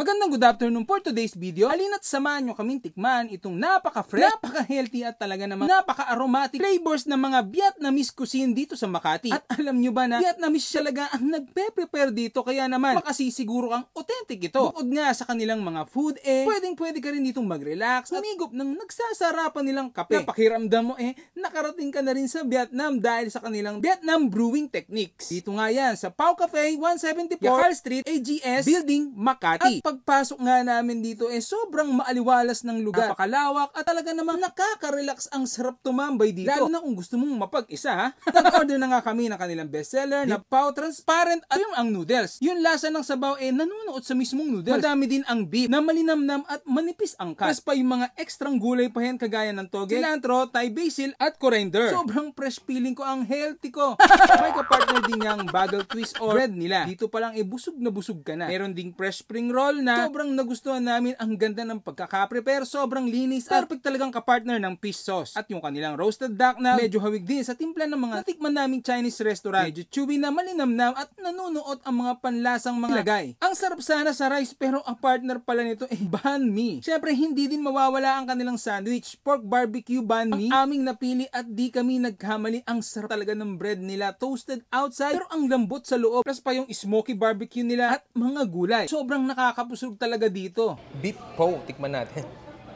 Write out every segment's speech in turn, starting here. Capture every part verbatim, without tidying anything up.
Magandang good afternoon for today's video. Halina't samahan nyo kaming tikman itong napaka-fresh, napaka-healthy at talaga namang napaka-aromatic flavors ng mga Vietnamese cuisine dito sa Makati. At alam nyo ba na Vietnamese talaga ang nagpe-prepare dito, kaya naman makasisiguro kang authentic ito. Bukod nga sa kanilang mga food, eh pwedeng pwede ka rin ditong mag-relax, humigop ng nagsasarapan nilang kape. Napakiramdam mo eh nakarating ka na rin sa Vietnam dahil sa kanilang Vietnam brewing techniques. Dito nga yan sa Pau Cafe, one seventy-four Yakar Street, A G S Building, Makati. At pagpasok nga namin dito eh sobrang maaliwalas ng lugar, napakalawak at talaga namang nakaka-relax, ang sarap tumambay dito. Lalo na kung gusto mong mapag-isa ha. Nag-order na nga kami ng kanilang bestseller na Pau Transparent at yung ang noodles. Yung lasa ng sabaw eh nanunuot sa mismong noodles. Madami din ang beef na malinamnam at manipis ang cut. Plus pa yung mga ekstrang gulay pa yan kagaya ng toge, cilantro, Thai basil at coriander. Sobrang fresh feeling ko, ang healthy ko. May kapartner din yung bagel twist or bread nila. Dito pa lang eh busog na busog ka na. Meron ding fresh spring roll na sobrang nagustuhan namin, ang ganda ng pagkaka-prepare, sobrang linis, perfect talagang kapartner ng fish sauce. At yung kanilang roasted duck na medyo hawig din sa timpla ng mga natikman naming Chinese restaurant. Medyo chewy na malinamnam at nanunuot ang mga panlasang mga lagay. Ang sarap sana sa rice, pero ang partner pala nito eh banh mi. Syempre hindi din mawawala ang kanilang sandwich, pork barbecue banh mi. Ang aming napili at di kami nagkamali, ang sarap talaga ng bread nila, toasted outside pero ang lambot sa loob. Plus pa yung smoky barbecue nila at mga gulay. Sobrang nakakapusog talaga dito. Beef po, tikman natin.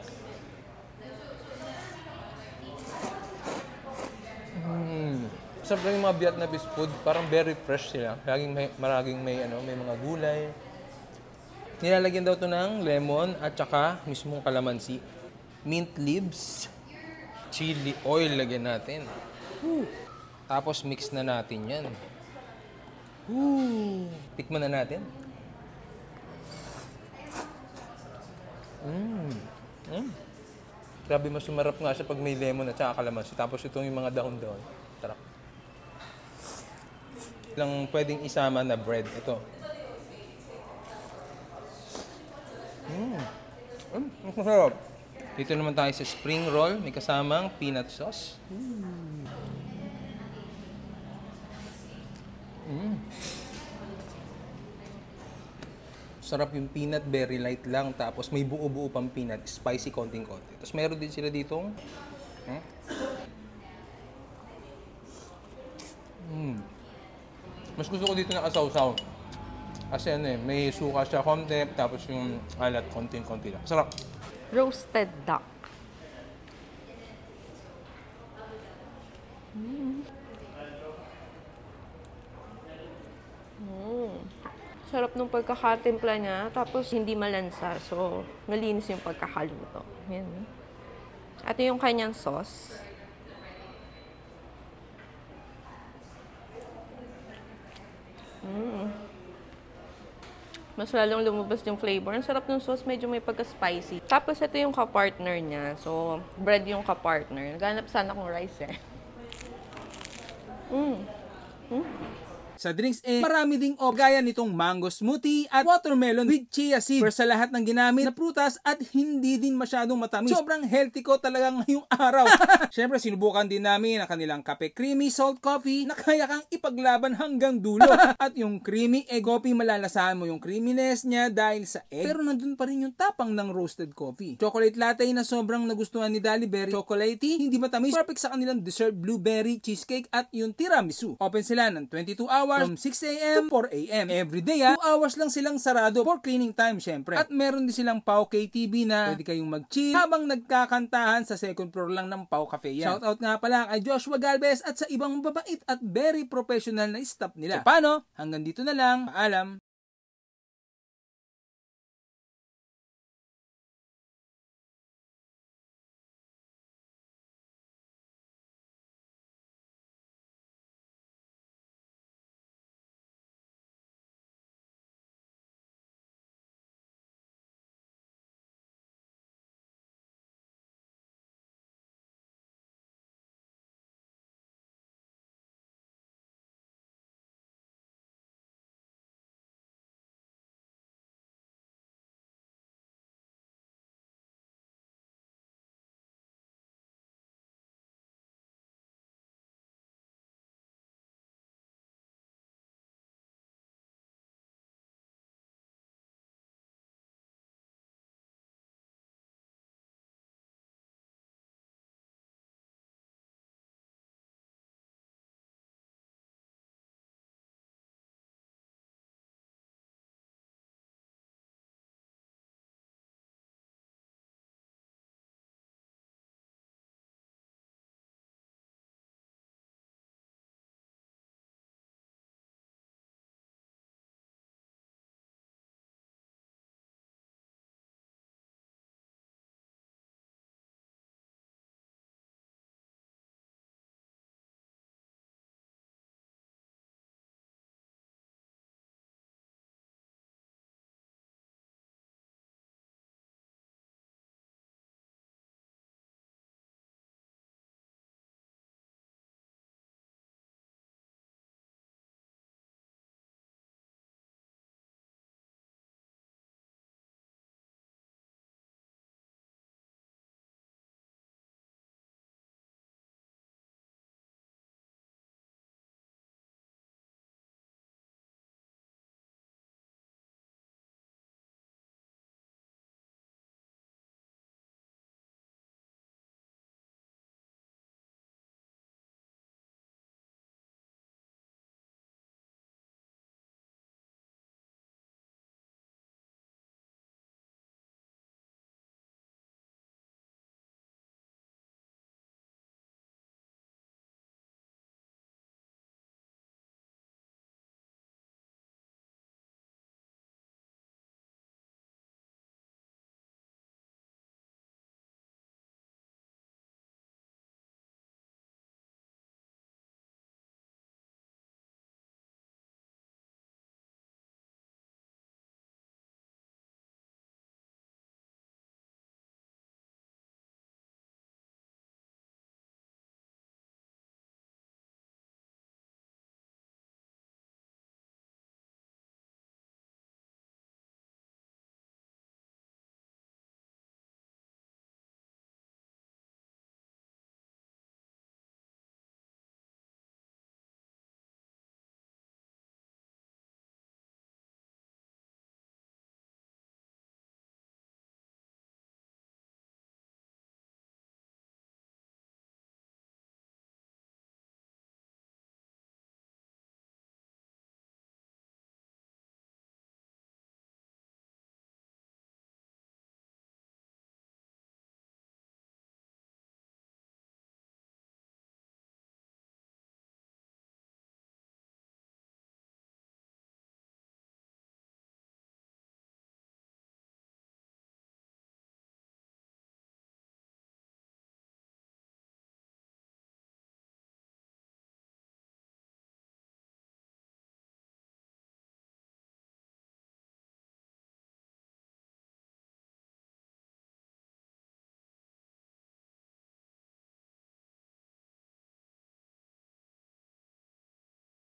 Mm. Sarap lang yung mga Vietnamese food, parang very fresh sila. Laging may, maraging may, ano, may mga gulay. Nilalagyan daw to ng lemon at saka mismong kalamansi. Mint leaves, chili oil lagyan natin. Woo. Tapos mix na natin yan. Woo. Tikman na natin. Mmm. Mm. Grabe, mas sumarap nga siya pag may lemon at saka kalamansi. Tapos itong yung mga dahon-dahon. Tarap. Lang pwedeng isama na bread. Ito. Mmm. Mm. Mas masarap. Dito naman tayo sa spring roll. May kasamang peanut sauce. Mmm. Mm. Sarap yung peanut, very light lang. Tapos may buo-buo pang peanut, spicy konting-konti. Tapos meron din sila ditong hmm? Mm. Mas gusto ko dito na kasawsaw. Kasi ano eh, may suka siya konti, tapos yung alat konting-konti lang. Sarap. Roasted duck. Mm. Mm. Sarap nung pagkakatimpla niya, tapos hindi malansa. So, malinis yung pagkakaluto. Yan. At yung kanyang sauce. Mm. Mas lalong lumabas yung flavor. Ang sarap ng sauce, medyo may pagka-spicy. Tapos ito yung ka-partner niya. So, bread yung ka-partner. Naghanap sana kong rice eh. Mm. Mm. Sa drinks eh, marami ding op gaya nitong mango smoothie at watermelon with chia seed. Pero sa lahat ng ginamit na prutas at hindi din masyadong matamis. Sobrang healthy ko talaga ngayong araw. Siyempre, sinubukan din namin ang kanilang kape creamy salt coffee na kaya kang ipaglaban hanggang dulo. At yung creamy egg coffee, malalasahan mo yung creaminess niya dahil sa egg. Pero nandun pa rin yung tapang ng roasted coffee. Chocolate latte na sobrang nagustuhan ni Daliberry. Chocolatey, hindi matamis. Perfect sa kanilang dessert, blueberry cheesecake at yung tiramisu. Open sila ng twenty-two hours from six A M to four A M every day ha. two hours lang silang sarado for cleaning time syempre. At meron din silang Pau K T V na pwede kayong mag-chill habang nagkakantahan sa second floor lang ng Pau Cafe yan. Shoutout nga pala kay Joshua Galvez at sa ibang babait at very professional na staff nila. So paano? Hanggang dito na lang. Paalam.